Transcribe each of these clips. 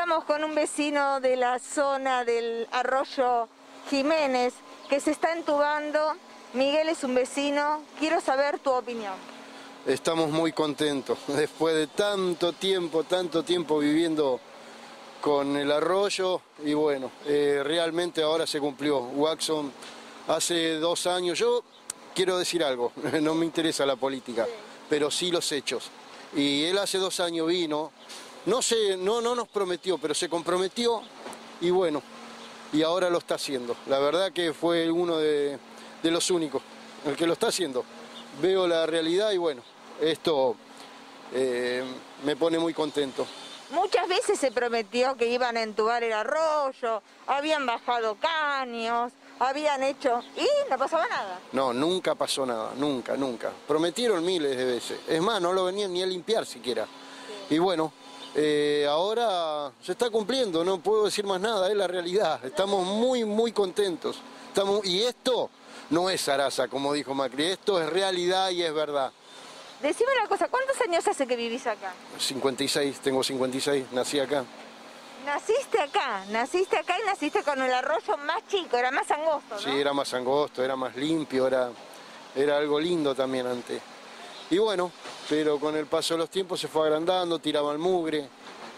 Estamos con un vecino de la zona del Arroyo Jiménez que se está entubando. Miguel es un vecino, quiero saber tu opinión. Estamos muy contentos, después de tanto tiempo viviendo con el arroyo y bueno, realmente ahora se cumplió. Waxon hace 2 años, yo quiero decir algo, no me interesa la política, pero sí los hechos. Y él hace 2 años vino, no nos prometió, pero se comprometió y bueno, y ahora lo está haciendo. La verdad que fue uno de los únicos, el que lo está haciendo. Veo la realidad y bueno, esto me pone muy contento. Muchas veces se prometió que iban a entubar el arroyo, habían bajado caños, habían hecho... y no pasaba nada. No, nunca pasó nada, nunca. Prometieron miles de veces. Es más, no lo venían ni a limpiar siquiera. Sí. Y bueno, ahora se está cumpliendo, no puedo decir más nada, es la realidad. Estamos muy contentos. Y esto no es zaraza, como dijo Macri, esto es realidad y es verdad. Decime una cosa, ¿cuántos años hace que vivís acá? 56, tengo 56, nací acá. Naciste acá y naciste con el arroyo más chico, era más angosto, ¿no? Sí, era más angosto, era más limpio, era algo lindo también antes. Y bueno, pero con el paso de los tiempos se fue agrandando, tiraban mugre.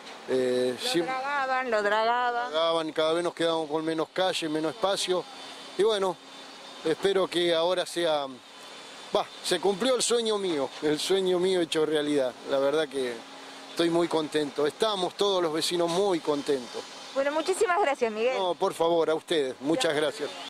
Lo dragaban. Cada vez nos quedamos con menos calle, menos espacio. Y bueno, espero que ahora sea... se cumplió el sueño mío hecho realidad. La verdad que estoy muy contento. Estamos todos los vecinos muy contentos. Bueno, muchísimas gracias, Miguel. No, por favor, a ustedes. Muchas gracias.